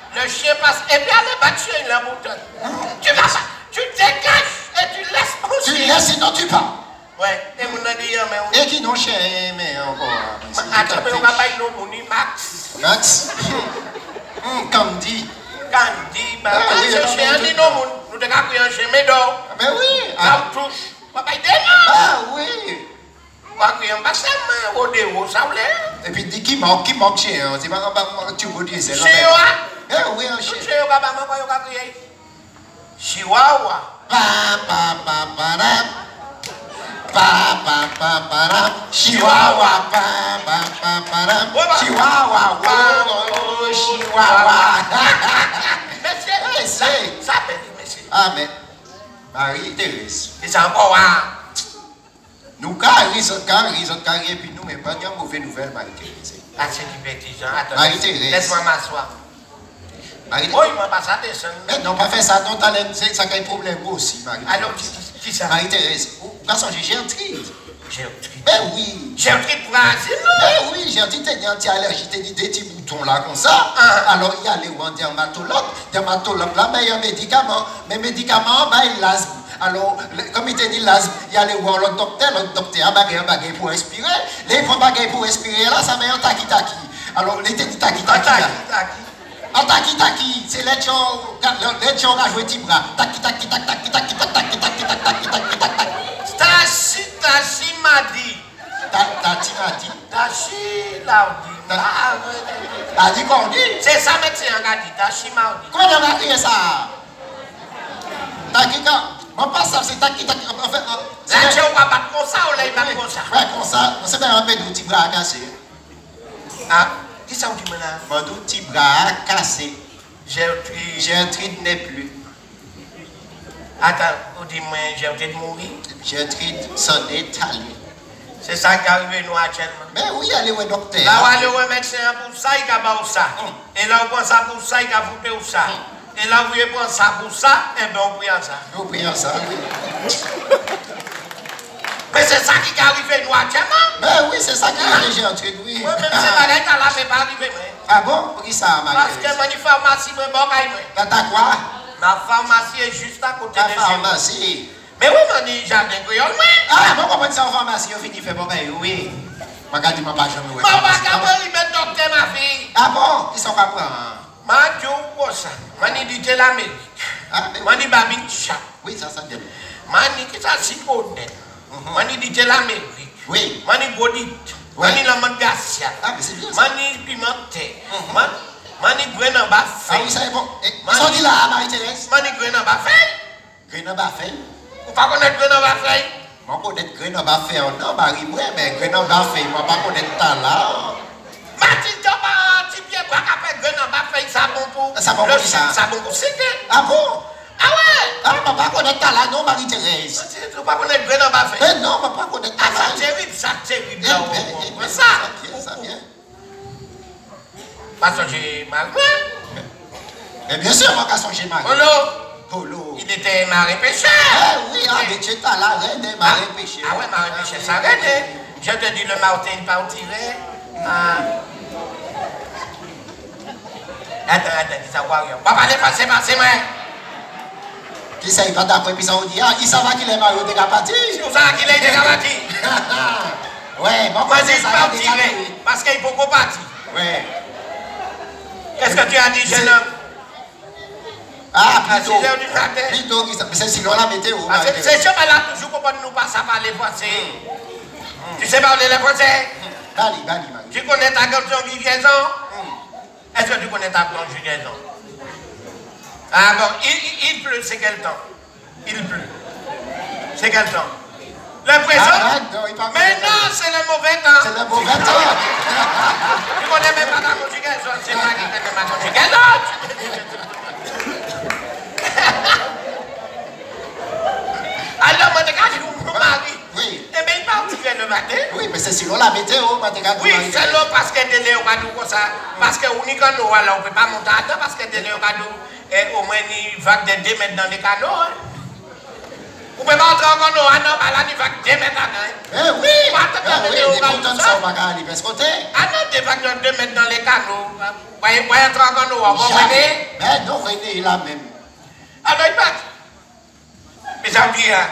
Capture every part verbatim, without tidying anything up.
Le chien passe et puis allez battre chien la boutonne. Tu vas pas, tu dégages et tu laisses mon chien. Tu laisses sinon tu pars. Ouais, et mon dit mais et qui non chien mais encore. Attends, mais on va pas y nommer Max. Max. Candy. Candy, bah ce chien dit non nous devons pris un chien mais d'or. Mais oui. Ça touche. Papa il dit ah oui. Et puis dis qui manque, qui manque chien, c'est pas tu veux dire c'est là. Eh oui, un chien. Chihuahua. Pa pa pa pa pa pa pa pa Chihuahua pa pa pa pa Chihuahua oh Chihuahua. Monsieur, ça ça monsieur. Ah mais Marie-Thérèse. C'est encore là. Nous carrés, carrés, carrés, puis nous, mais pas de mauvaise nouvelle, Marie-Thérèse. Ah, c'est du petit Jean. Attends. Marie-Thérèse. Laisse-moi m'asseoir. Marie-Thérèse. Oui, il m'a pas ça descendre. Mais non, pas faire ça, non, ça a un problème aussi, Marie-Thérèse. Alors, qui ça? Marie-Thérèse, garçon, j'ai Gertrude. Gertrude. Ben oui. Gertrude pour asile, non? Ben oui, Gertrude, t'es une anti-allergie, t'es des petits boutons là, comme ça. Alors, il y a les dermatologues. Dermatologue, là, mais il y a un médicament. Mais médicament, ben, il l'asthme. Alors, comme il te dit l'asthme, il y a les voir l'autre docteur, l'autre docteur a bagay un bagay pour respirer. Les prend bagay pour respirer, là, ça met un taki-taki. Alors, les te dit taki-taki. Un taki-taki, c'est les gens, les gens ont joué petit bras. Taki-taki, taki-taki, taki-taki, taki-taki, taki-taki, taki-taki. Tachi, Tachi m'a dit. Tachi m'a dit. Tachi l'a dit. T'as dit qu'on dit? C'est ça, médecin, on a dit. Tachi m'a dit. Comment on a crié ça? Taki-taki. On passe ça, c'est taki taki. En fait, là, tu vas battre comme ça ou là, il va comme ça? Ouais, comme ça. On sait bien un peu de petit bras cassé. Ah, qui ça, on dit maintenant? Mon petit bras cassé. Gertrude. Gertrude n'est plus. Attends, on dit moi, Gertrude mourir? Gertrude s'en est allée. C'est ça qui arrive nous actuellement. Mais oui, allez au docteur. Là, on va aller au médecin pour ça, il va faire ça. Et là, on prend ça pour ça, il va foutre ça. Et là, vous prenez ça pour ça, et bien on prend ça. On prend ça, oui. Mais c'est ça qui arrive nous actuellement. Mais oui, c'est ça qui arrive, Gertrude, oui. Oui, même si ma lettre là, c'est pas arrivé. Ah bon? Pour qui ça, ma Parce que ma pharmacie, moi, bon, t'as quoi? Ma pharmacie est juste à côté de la pharmacie. Mais oui, mon jardin créole, oui. Ah, bon, comment ça en pharmacie, on finit de faire bon, oui. Je ne vais pas jamais. Je ne vais pas mettre docteur, ma fille. Ah bon? Ils sont pas prêts. Ma Dieu, quoi ça? Mani dit de l'Amérique. Mani babin chat. Oui, ça, ça dit. Mani qui ça si bonnet. Mani dit de l'Amérique. Oui. Mani godit. Mani la mangasia. Ah, mais c'est bien. Mani pimenté. Mani grain en bas fait. Ah oui, ça est bon. Ils sont dit là, Marie-Thérèse. Mani grain en bas fait. Grain en bas fait. Vous pas connaître grain en bas fait? Moi, je connais grain en bas fait. Non, Marie, moi, mais grain en bas fait. Moi, je ne connais pas là. Mathilde, tu viens voir qu'après grain en bas fait, ça bon pour. Ça bon pour ça. Ça bon pour c'était. Ah bon? Ah ouais? Ah, je ne connais pas là, non, Marie-Thérèse. Tu ne pas connaître grain en bas fait? Eh non, je ne connais pas là. Ah, ça terrible, ça terrible. Ça, ça. Ça vient. Parce que j'ai mal. Mais bien sûr, moi, quand j'ai mal. Polo. Polo. Il était marin pêcheur. Eh oui, ah, mais tu es là, reine des marins pêcheurs. Ah ouais, marin pêcheur, ça arrête. Je te dis, le martin, il part tirer. Ah. Attends, attends, qui ça va rien. Papa, allez, passez, passez, moi. Qui ça, il va d'après, puis ça, on dit, ah, il s'en va qu'il est marié, il est parti. C'est pour ça qu'il est déjà parti. Ouais, bon, vas-y, il part tirer. Parce qu'il faut qu'on partir. Ouais. Qu'est-ce que tu as dit, jeune homme? Ah, plutôt. À six heures du matin. Plutôt, c'est sinon la météo. C'est sûr, là, toujours qu'on nous passe à parler français. Tu sais parler le français? Bali, bali, bali. Tu connais ta conjugaison? Est-ce que tu connais ta conjugaison? Ah bon, il, il, il pleut, c'est quel temps? Il pleut. C'est quel temps? Le présent? Ah, non, il parle mais non, c'est le mauvais temps. C'est le mauvais temps. Tu connais même pas ta conjugaison. C'est moi qui connais ma conjugaison. Alors, moi, je mon mari. Oui. Eh bien, il part tirer le matin. Oui, mais c'est sinon la météo, moi, t'es oui, c'est là parce que de l'eau, comme ça. Parce que on y a on ne peut pas monter à temps parce que de l'eau, et au moins, il va de deux mètres dans les canaux. Vous pouvez pas entrer encore nous, ah non, bah là, il va deux mètres à gagner. Eh oui, eh oui, des moutons de ça, on va aller de ce côté. Ah non, des vagues de deux mètres dans les canaux. Vous voyez, entrer encore nous, vous comprenez? Mais non, René est là même. Alors, il part. Mais ça me dit, hein.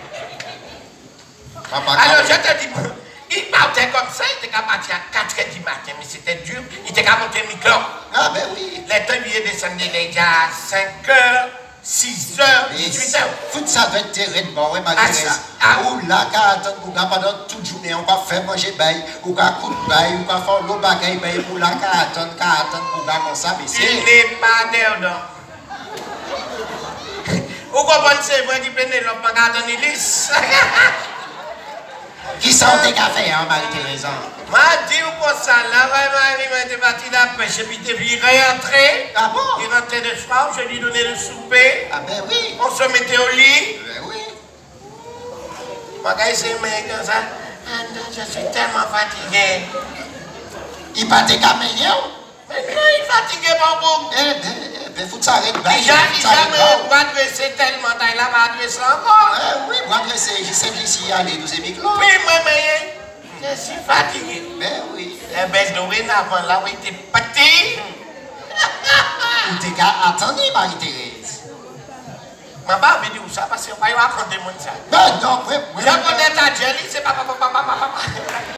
Alors, je te dis, il partait comme ça, il était parti à quatre heures du matin, mais c'était dur. Il était qu'à monter le micro. Ah, ben oui. Les temps, il est descendu les gars à cinq heures, six heures, dix-huit heures. Foot, ça doit être terrible, bon, oui, Marie-Thérèse. Ou là, quand attendre pour pendant toute journée, on va faire manger bail, ou qu'à coup de bail, ou qu'à faire l'eau bagaille bail, pour là, quand attendre, quand attendre pour comme ça, mais c'est. Il n'est pas dedans. Vous comprenez, c'est vrai qu'il peut l'homme pas attendre lisse. Qui sont des cafés, hein, Marie-Thérèse? Moi, dis pour ça, là, vraiment, il était parti de la pêche, et puis il est rentré. Ah bon? Il rentrait de soir, je lui donnais le souper. Ah ben oui. On se mettait au lit. Ben oui. Moi, quand il s'est mis comme ça, ah non, je suis tellement fatigué. Il pas des camélions? Mais non, il est fatigué, mon bon. Eh ben, eh ben, faut s'arrêter. Ben, Il jamais pas adressé tellement, il a pas adressé encore. Eh oui, moi, adresser, je sais ici, aller, nous aimons Claude. Oui, moi, mais je suis fatigué. Ben oui. Eh ben, dorénavant, là où il était petit. Ou t'es qu'à attendre, Marie-Thérèse. Je ne vais pas dire ça parce que je ne vais pas raconter ça. Ben non, oui, oui. Je connais ta jelly, c'est pas papa, papa, papa.